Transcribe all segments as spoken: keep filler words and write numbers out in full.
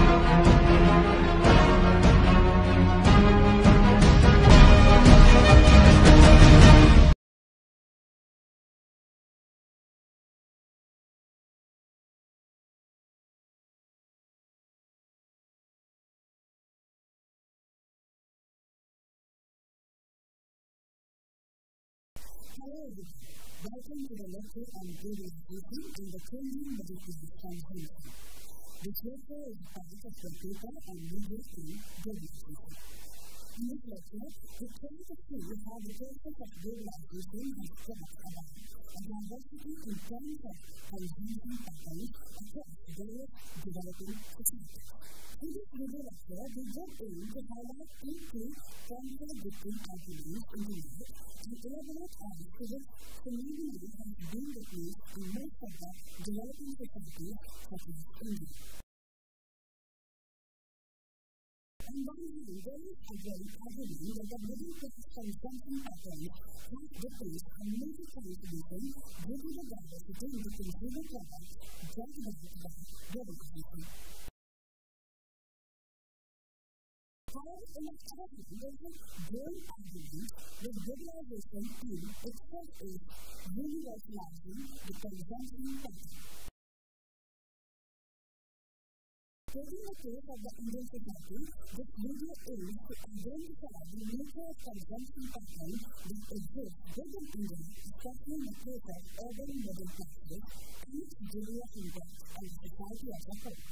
Hello everyone, welcome to the lecture on Buddhist teaching in the Changing Medicine Translation. This lecture is part of the paper on media in Buddhist teaching. In this lecture, we try to see how the process of globalization has brought about a diversity in terms of consumption patterns across various developing societies. In this video lecture, we will aim to highlight two transfer different arguments in the world and elaborate on physics community has been the case in most of the developing societies such as India. On one hand, there is a very argument that the middle class consumption patterns have replaced a major contribution due to the diversity in the consumer products brought about by globalization. However, in a study, there is a growing argument that globalization in itself is universalizing the consumption pattern. Taking the case of the Indian society, this video aims to identify the nature of consumption pattern that exists within India, especially in the case of urban middle classes, and its various impacts on the society as a whole.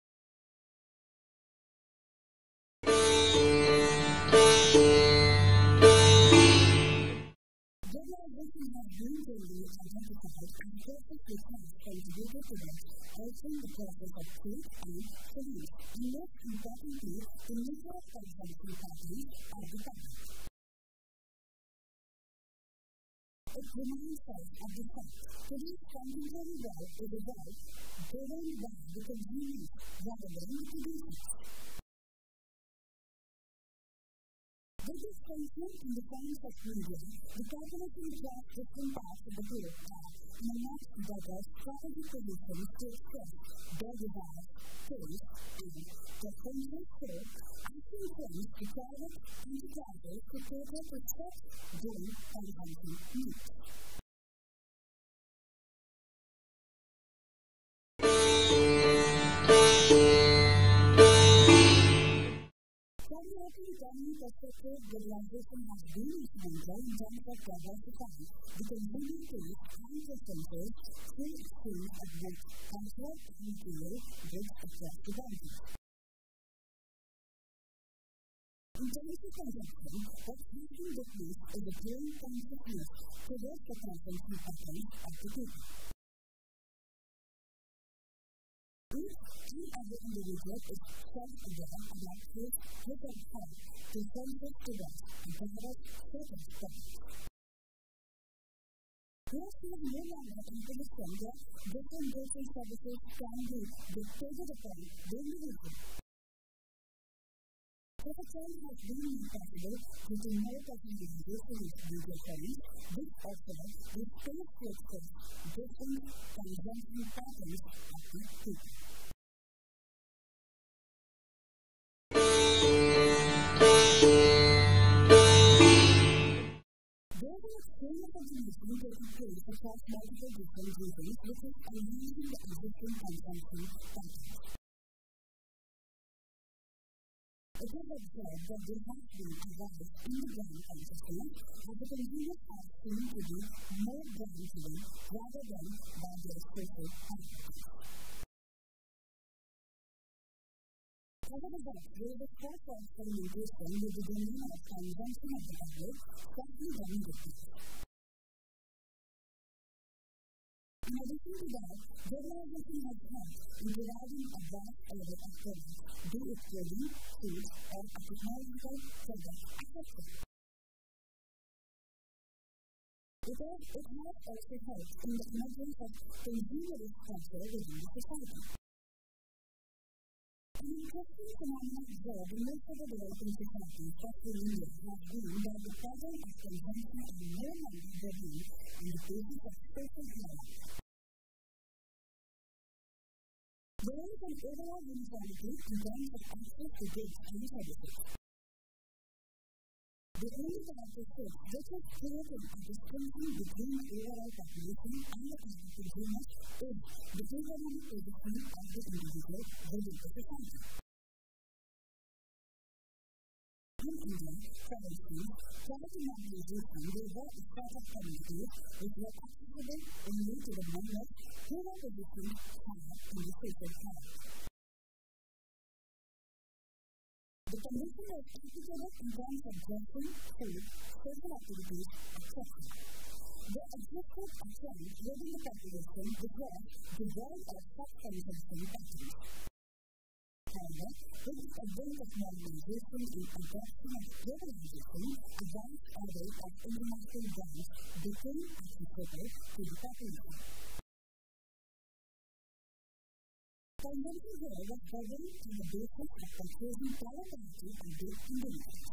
Globalization has been generally identified as a process which has contributed to the altering the process of trade and finance, and most importantly, the nature of consumption patterns are defined. It reminds us of the fact that today's contemporary world is a world governed by the consumers rather than the producers. With this concept in the science of media, the calculation across different parts of the globe are in a much better strategic positions to express their desires, taste, and preferences for asking firms to private enterprises to cater to such their consumption needs. From the economic perspective, globalization has been instrumental in terms of diversifying the consumer taste and preferences through exchange of both cultural and material goods across the boundaries. In terms of consumption, what has been witnessed is a growing consciousness towards the consumption patterns of the people. Each other individual is self-aware about his or her health, preferences to rest, and perhaps certain products. Once we have no longer into the center, different grocery services can be dictated upon the individual. If a child has been made possible due to more personalization of media trends, this offers the space to express different consumption patterns of the people. There is a chain of information taking place across multiple different regions which is enhancing the existing consumption patterns. It is observed that there has been a rise in the brand consciousness as the consumers are seen to be more brand-driven rather than by their social identities. As a result, there is a force of experimentation with the domain of consumption of the public, especially when different. In addition to that, globalization has helped in providing a vast array of products, be it clothing, food, or a technological product, et cetera. It has also helped in the emergence of consumerist culture within the society. An interesting phenomenon observed in most of the developing societies, especially in India, has been that the pattern of consumption is no longer driven on the basis of social hierarchy. There is a an overall uniformity in terms of access to goods and services. The only factor six, which is creating a distinction between the overall population and the private consumers, is the economic position of the individual within the society. In India, for instance, private organizations will work with startup communities which were accessible only to the members who were positioned higher in the social class. The condition was applicable in terms of dressing, food, social activities, et cetera. There existed a trend within the population which was devoid of such consumption patterns. However, with the advent of normalization and adoption of globalization, a vast array of international brands became accessible to the population. Consumption here was governed on the basis of purchasing power parity and based individuals.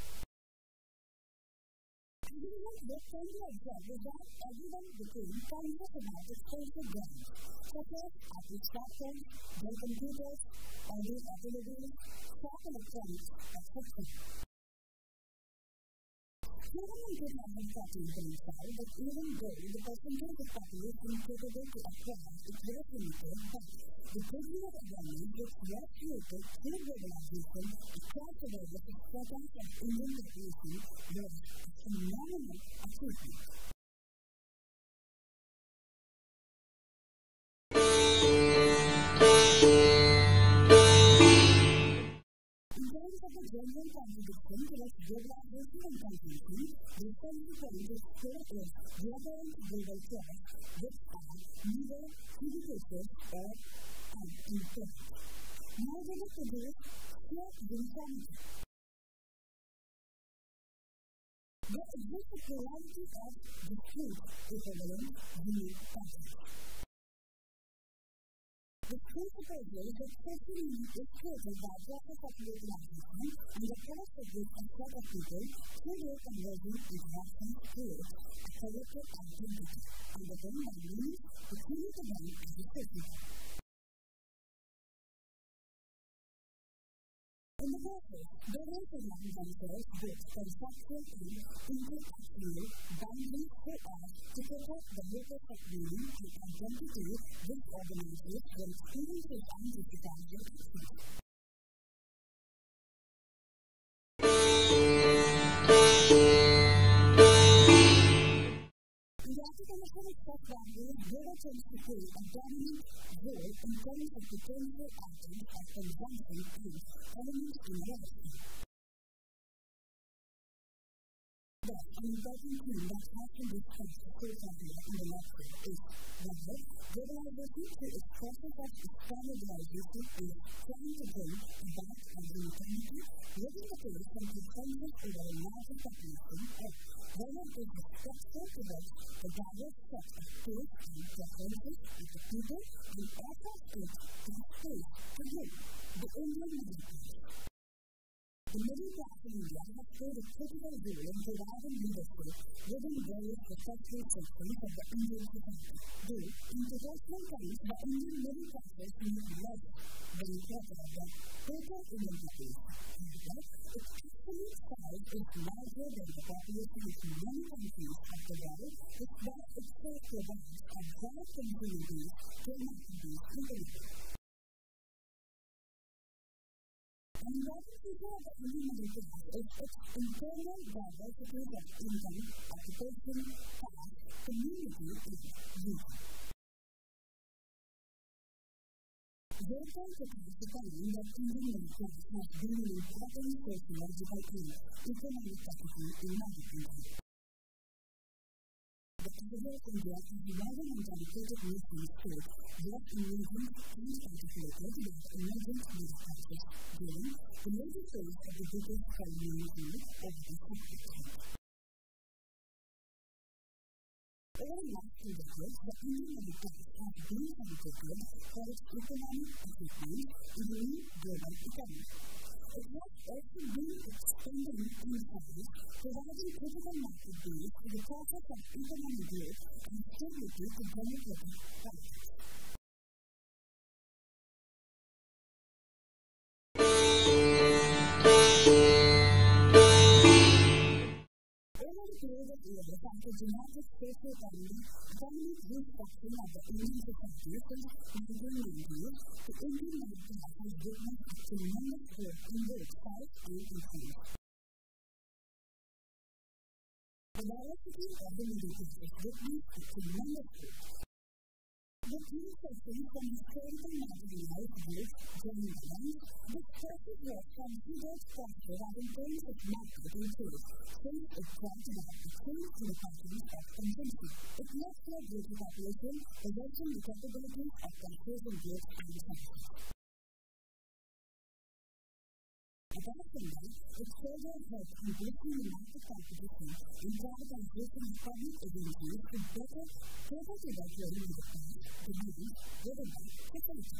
As a result, what can be observed is that everyone became conscious about expensive brands, such as Apple smartphones, Dell computers, audio automobiles, stock electronics, et cetera. Even in twenty fourteen coincide that even though the percentage of population capable to acquire is very limited, but the digital economy which was created through globalization across the world with the quota of Indian population was a phenomenal achievement. In terms of the general contradiction towards globalization and consumption, the essential point is still is global and global trends which are neither educated or uninformed. Now we will produce pure uniformity. There exists a plurality of discrete equivalent unique patterns. The principle is that social need is created by process of utilization and the cost of this a set of people through their conversion interactions create a collective identity and the then by means to create a one as a social. In the process, there is a line themselves with conceptual and intellectual boundaries so as to protect the locus of meaning and identity which organizes their experiences and justifies their actions. The articulation of such boundaries never tends to play a dominant role in terms of potential items of consumption and elements in life. Thus, an important thing that has to be discussed so far in the lecture is whether globalization through its process of standardization is trying to bring about a uniformity within the case from consensus over a larger population or whether it is a structure towards the diverse set of tastes and preferences of the people and offers it as space to give the Indian middle class. The middle class in India has played a critical role in providing leadership within various professional sections of the Indian society. Though, in traditional times, the Indian middle classes need less than quarter of the total Indian population. However, its absolute size is larger than the population of many countries of the world, which thus itself provides a broad continuity to market these individuals. An important feature of the Indian middle class is its internal diversities of income, occupation, caste, community, and region. Therefore, it is defined that Indian middle class has been an important sociological and economic category in modern India. The Capital of India is a modern and dedicated nation state, yet emergent and articulated by emergent middle classes during the later phase of the British colonialism of the second time. Over the last few decades, the Indian middle class has been celebrated for its economic achievements in the new global economy. It has also been expanding in size, providing critical market base to the process of economic growth and stability to democratic politics. hundred years after dramatic social and economic restructuring of the Indian society since nineteen nineties, the Indian middle class has witnessed a tremendous growth in both size and influence. The diversity of the middle class has witnessed a tremendous growth. The key questions from historical marginalized groups join hands, which forces were considered structured as in terms of market and trade, since it brought about a change in the patterns of consumption. It led to a greater population, possessing the capabilities of purchasing goods and services. Apart from that, it further helped in boosting the market competition and privatization of public agencies to better cater to the growing middle class, demands, driven by society.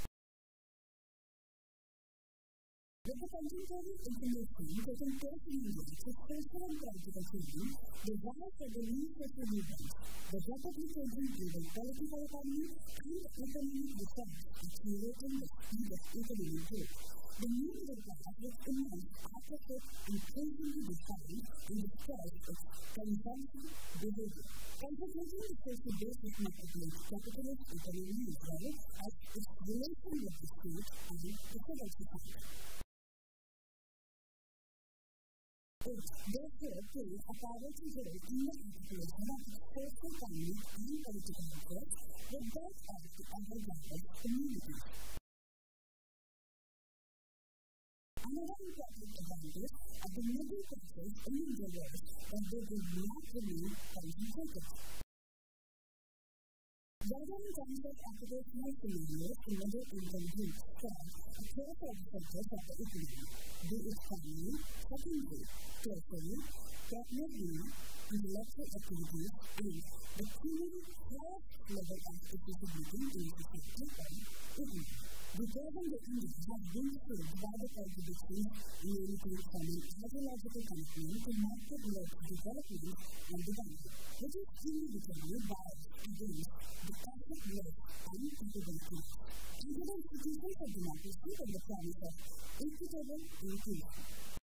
With the contemporary information taking place in India to social and political change, the rise of the new social movements, the rapidly changing global political economy, and economic research accelerating the speed of economic growth. The new middle class was immense architect increasingly defined in the choice of consumption behavior. Concentrating the social basis marketplace capitalist economy as well as its relation with the state and the civil society. It therefore plays a powerful role in the articulation of the social, economic, and political interests with that of the other diverse communities. Another important advantage of the middle classes in India was that they did not remain concentrated. Rather in terms of occupational scenarios in middle-income groups form across all sectors of the economy, be it primary, secondary, tertiary, technical, intellectual activities, and the truly highest level of accessibility in society or economy. The present India has been shaped by the contributions related from an ideological commitment to market-led development and development, which is inevitably biased against the asset-led and capital class, and the institutions of democracy and the promise of equitable inclusion.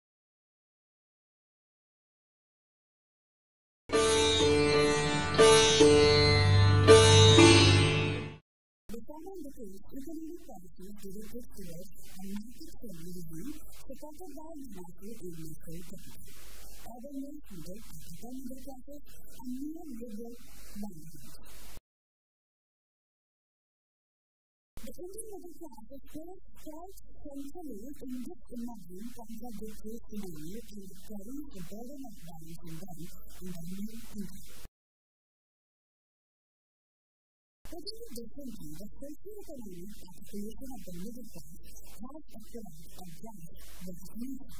Following the case, economic policies directed towards a market-friendly regime supported by national and national capital. Other more funded African middle classes and neoliberal management. The Indian middle class is still quite centrally in this emerging contradictory scenario and carries the burden of balancing them in the new India. Putting it differently, the socio-economic articulation of the middle class has occurred and drives the future.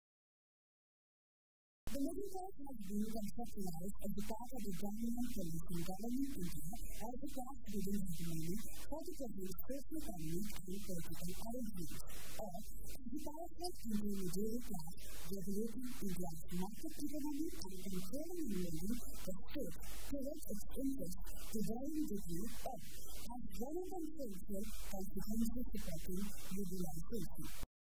The middle class has been conceptualized as a part of the dominant condition governing India as a class-building hegemony particularly socio-economic and political origins, or as a powerful intermediary class regulating India's market economy and controlling and molding the state towards its interests to varying degree, or as relevant social consequences supporting liberalization.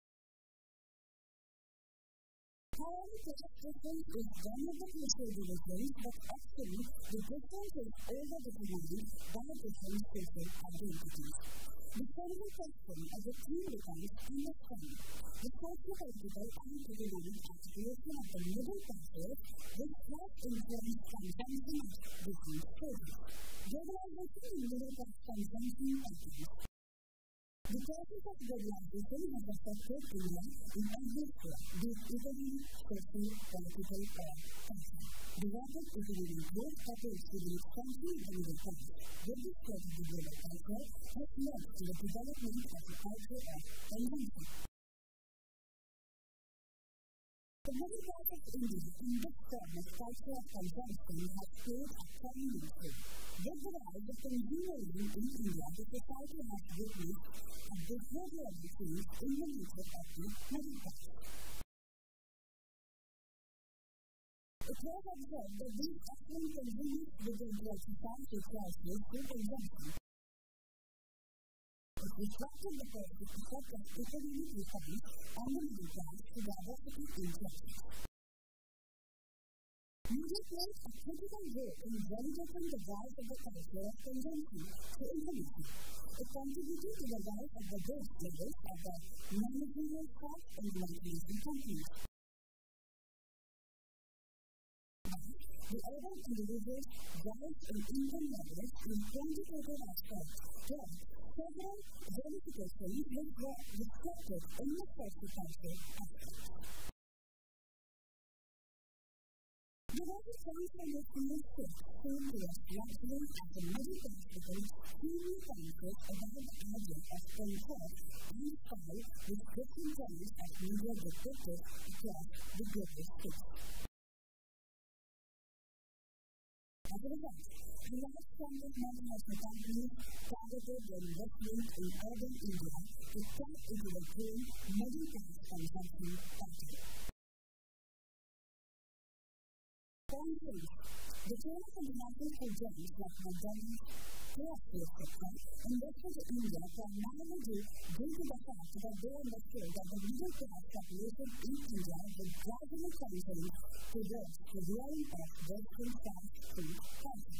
However, class difference is one of the crucial divisions, but actually the difference is over-determined by different social identities. The central question as a key becomes understanding the socio-political and economic articulation of the middle classes which has influenced consumption of different stages. Globalization and middle class consumption patterns. The process of globalization has affected India in every sphere, be it economic, social, political, or cultural. The rapid economic growth coupled with the expansion of the middle class with the spread of the global culture has led to the development of a culture of consumption. The middle class of India in this form of culture of consumption has played a prominent role. With the rise of consumerism in India, the society has witnessed a behavioral change in the nature of the middle class. It was observed that these affluent consumers within their society choices through consumption. It reflected the positive effect of economic reforms on the middle class to diversity in choices. Media plays a critical role in validating the rise of the culture of consumption through information. It contributed to the rise of the wage levels of the managerial class in the multinational companies. The urban individuals' rise in income levels in quantitative aspects brought several verifications which were reflected in the sociocultural aspects. The rapid transformational shift came to us largely as a middle class became keenly conscious about the idea of control and power with different terms as media depicted across the global stage. As a result, a large number of multinational companies targeted their investment in urban India to tap into the growing middle class consumption pattern. For instance, the famous international food giants like McDonald's, K F C, et cetera invested in India primarily due to the fact that they understood that the middle class population in India would gradually transition towards the realm of Western fast food culture.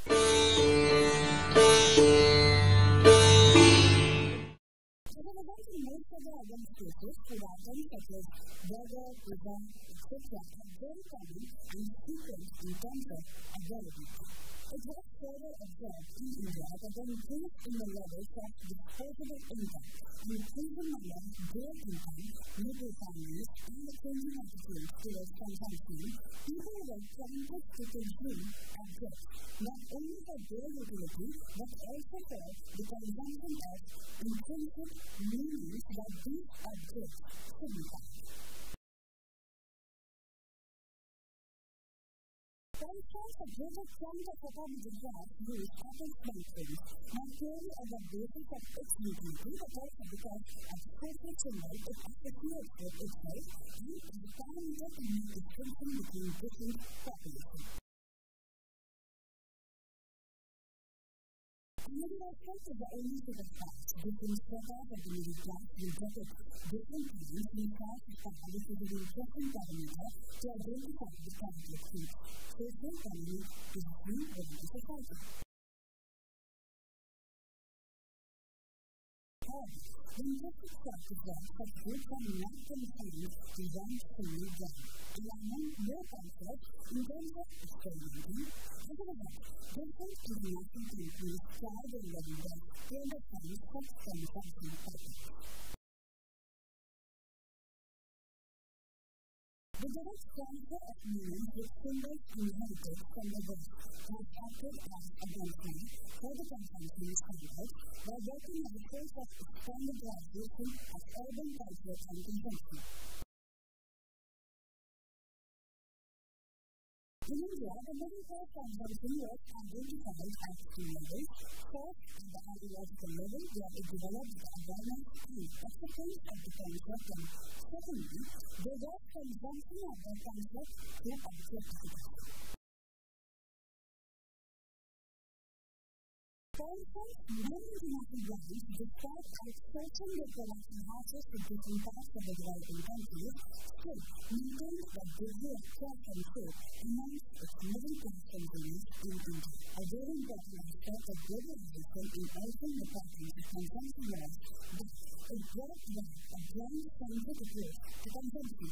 As a result of most of the urban spaces, food items such as burger, pizza, et cetera are very common and frequent in terms of availability. It was further observed in India that the increase in the levels of disposable income, the increasing number of bare income, middle families, and the changing attitudes towards consumption, people were tempted to consume at goods, not only for their utility, but also for the consumption of intrinsic meanings that these objects signify. For instance, a greater chunk of the middle class use often smartphones, not purely on the basis of its utility, but also because of social symbol it associates with itself and is a parameter to make distinction between different populations. The middle aspect is the only set of facts. Different strata of the middle class will get at different times in class of power, which is an interesting parameter to identify the characteristics. Social economy is a free within the society. However, the interesting fact is that such groups are not confined to one single ground, allowing more concepts in terms of experimenting. As a result, different international companies try their level best to understand such consumption patterns. The direct transfer of meanings which symbols inherited from the West has acted as a benchmark for the consumption standards by working as a source of standardization of urban culture and consumption. In India, the middle class consumption was identified as two levels. First, at the ideological level, where it developed the awareness and acceptance of the concept, and secondly, there was consumption of the concept through objectification. For instance, many international brands, despite outsourcing their production houses to different parts of the developing countries, still maintained the degree of trust and faith amongst its middle class consumers in India. A very important aspect of globalization in altering the patterns of consumption was that it brought about a brand-centric approach to consumption.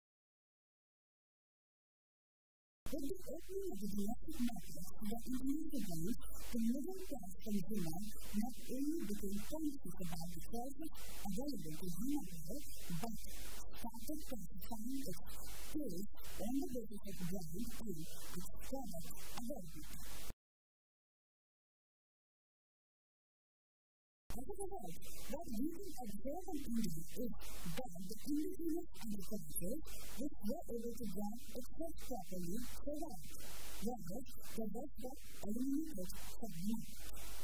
With the opening of the domestic markets to the international brands, the middle class consumer not only became conscious about the prices available to him or her, but started classifying its place on the basis of brand and its product availability. As a result, what we can observe in India is that the indigenous agriculture which were able to grab excess properly survived, whereas the rest got eliminated from the market.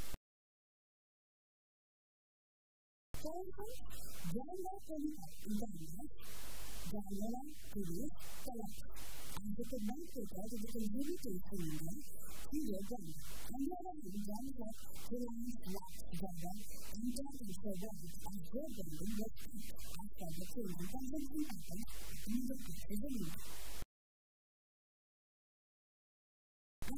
For instance, Gandhara Polycarp in Ghana, Gandhara produced Kalaka, and they could not cater to the consumer taste in India, he were Gandhara. On the other hand, Gandhara Reliance Wax Gandhara and Gandhara survived as their branding was kept as per the change in consumption patterns in the countries of India.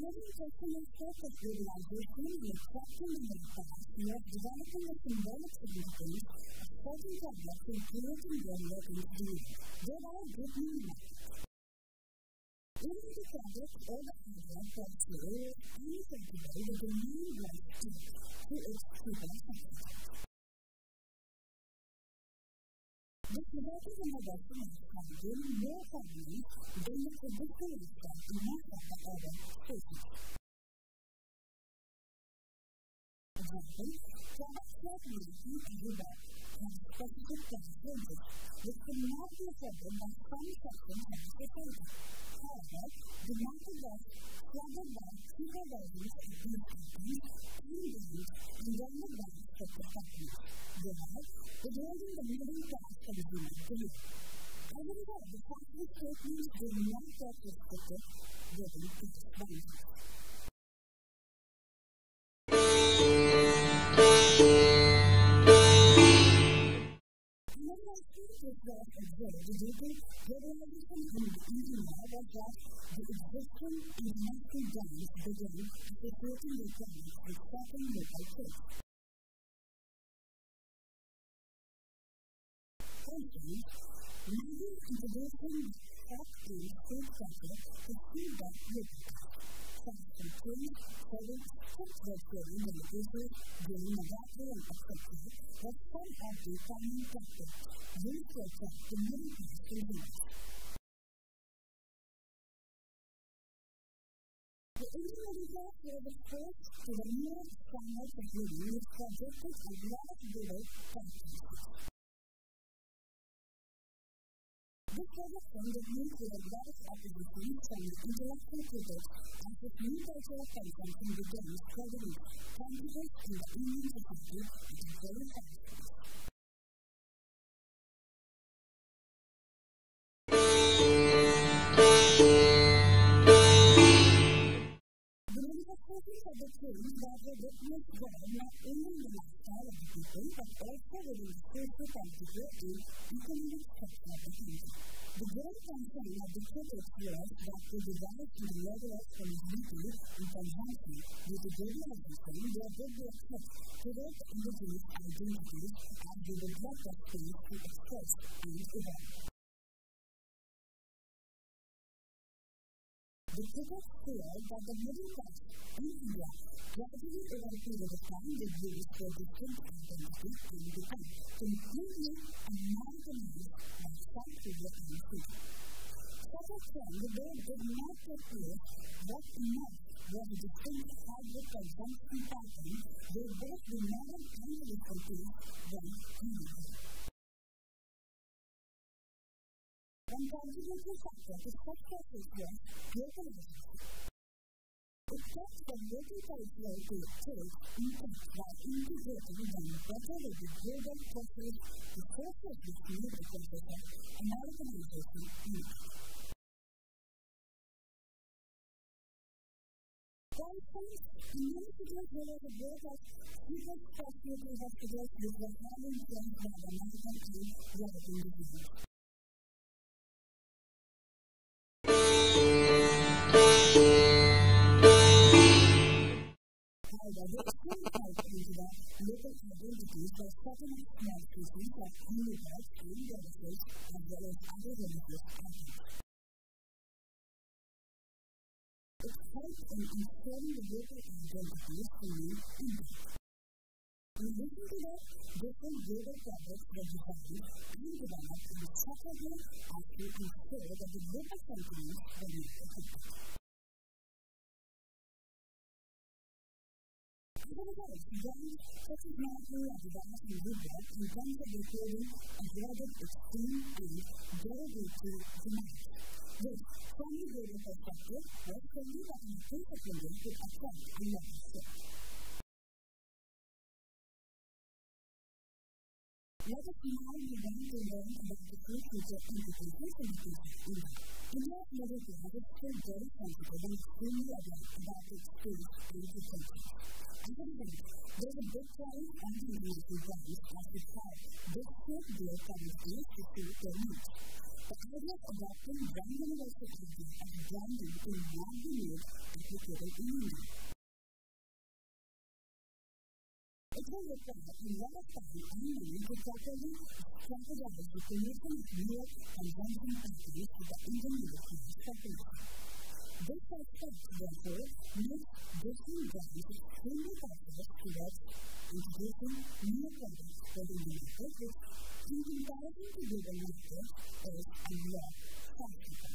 Promoting customer-focused realization and accepting the impact of developing a symbolic significance of certain projects in creating their work in field. There are good news. Even the project or the idea per se is inseparable with the new right state to its super-sector. This resulted in a version of having more families than the traditional stuff in most of the other spaces. For example, products like milky and rhubarb have specific characteristics which cannot be affected by some sections of the society. However, the market was flooded by cheaper versions of these companies and brands and branded by separate companies. Thereby, eroding the middle-class consumer belief. As a result, the factory statements did not get restricted within its boundaries. Another aspect which was observed due to globalization in India was that the existing international brands began associating their products with certain local traits. Maggie introducing the top-end food sector to feedback Europe. Fast and clean, serving strict vegetarian delicacies, grain, adapter, and et cetera was some of the common practice used to attract the middle-class consumers. The Indian middle class were the first to the new standards of living which subjected a lot of global practices. This was a trend that moved with a lot of opposition from the intellectual critics as this new cultural consumption began spreading confidence in the Indian society at a very fast pace. The manifestations of the change that were witnessed were not only in the lifestyle of the people but also within the social, political, and economic structure of the country. The great concern of the critics was that the desire to the level of community and consumption due to globalization were very accept towards indigenous identities as they would lack of space to express and evolve. The critics feared that the middle class in India gradually over a period of time would use their distinct identity and become completely Americanized by some people in the city. Such a trend, though did not take place, what emerged was a distinct hybrid consumption pattern where both the modern and the local taste went hand in hand. One contributing factor to such process was localization. It kept the local cultural taste intact while integrating them better with the global process to process this new process of Americanization impact. For instance, in many cities there was a growth of super specialty hospitals which were highly influenced by the American and European diseases. However, there is still help into the local identities by setting up small species like hummingbirds and jellyfish as well as other religious items. It helps in installing the local identities to new impact. In addition to that, different global projects were designed and developed in such a way as to ensure that the local companies were not affected. As a result, brands such as Nike, Adidas, and Reebok in terms of their clothing avoided extreme and derogatory demands. This, from the global perspective, was solely that an official opinion could attract a level shift. Let us now move on to learn about the three future implications of the future. India's middle class is still very sensitive and extremely aware about its space and potential. As a result, there is a big challenge on the international brands as to how this should their currency to suit their needs. The idea of adopting brand universal idea as branding can now be made applicated in India. It will require a lot of time and money to properly strategize the creation of newer consumption patterns for the Indian middle class population. This aspect, therefore, makes different brands extremely cautious towards introducing new products for the market, which, in comparison to global markets, is a lot faster.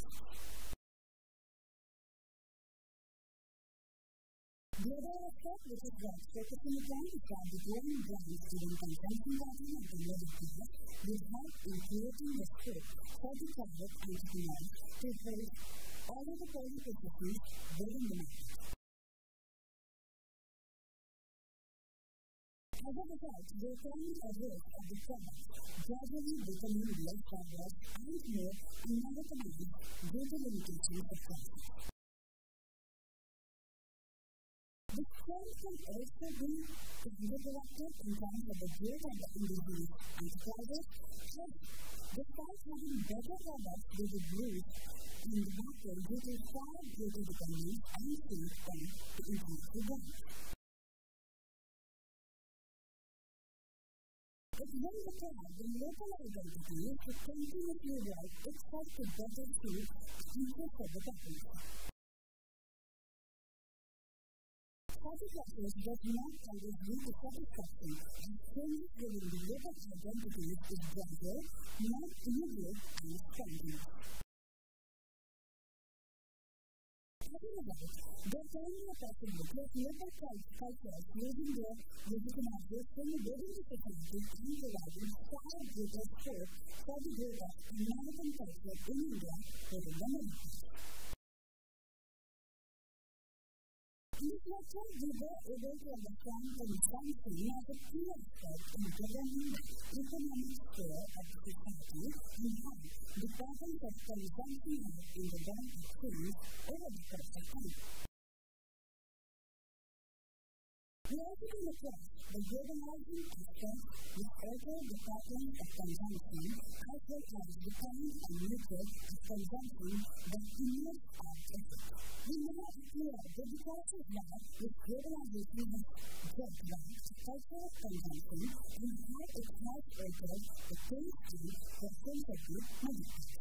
The other aspect, which is what focusing upon, is that the growing brands giving consumption value of the middle class will help in creating the scope for the private entrepreneurs to hold all of the quality positions within the market. As a result, the economies of risk of the products gradually becoming less diverse and more Americanized due to limitations of prices. The trend can also be counterproductive in terms of the growth of the individual enterprises. Despite having better products, they would lose in the market due to far greater dependence and sales than the international brands. It's very required the local identity to continuously work itself to better suit the interests of the population. Satisfaction does not always lead to satisfaction, and changes within the local identities is gradual, not immediate, and spontaneous. As a result, there can be a possibility of local cultures using their legitimization within the society and providing far greater scope for the growth of American culture in India within the middle class. In this lecture, we were able to understand consumption as a key aspect in governing the economic sphere of the society and how the patterns of consumption have in the bank changed over the course of time. We also came across the globalizing aspect which altered the patterns of consumption as well as the kind and nature of consumption that emerged out of it. We now clear that the process now with globalization has brought back to cultural consumption and how it has altered the chemistry of sensitive medicine.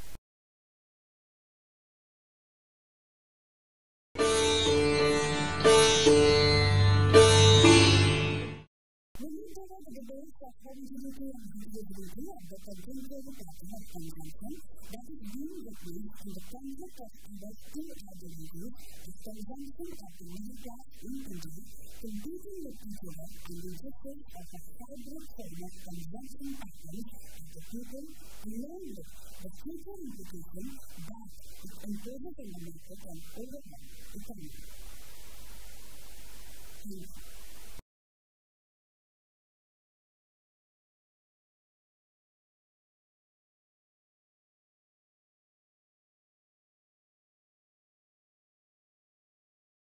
The base of heredity and heritability of the contemporary pattern of consumption that is being witnessed in the concept of either two identities as consumption of the middle class in India, competing with each other in the existence of a hybrid form of consumption pattern of the people, along with the future implication that it imposes on the market and overall economy.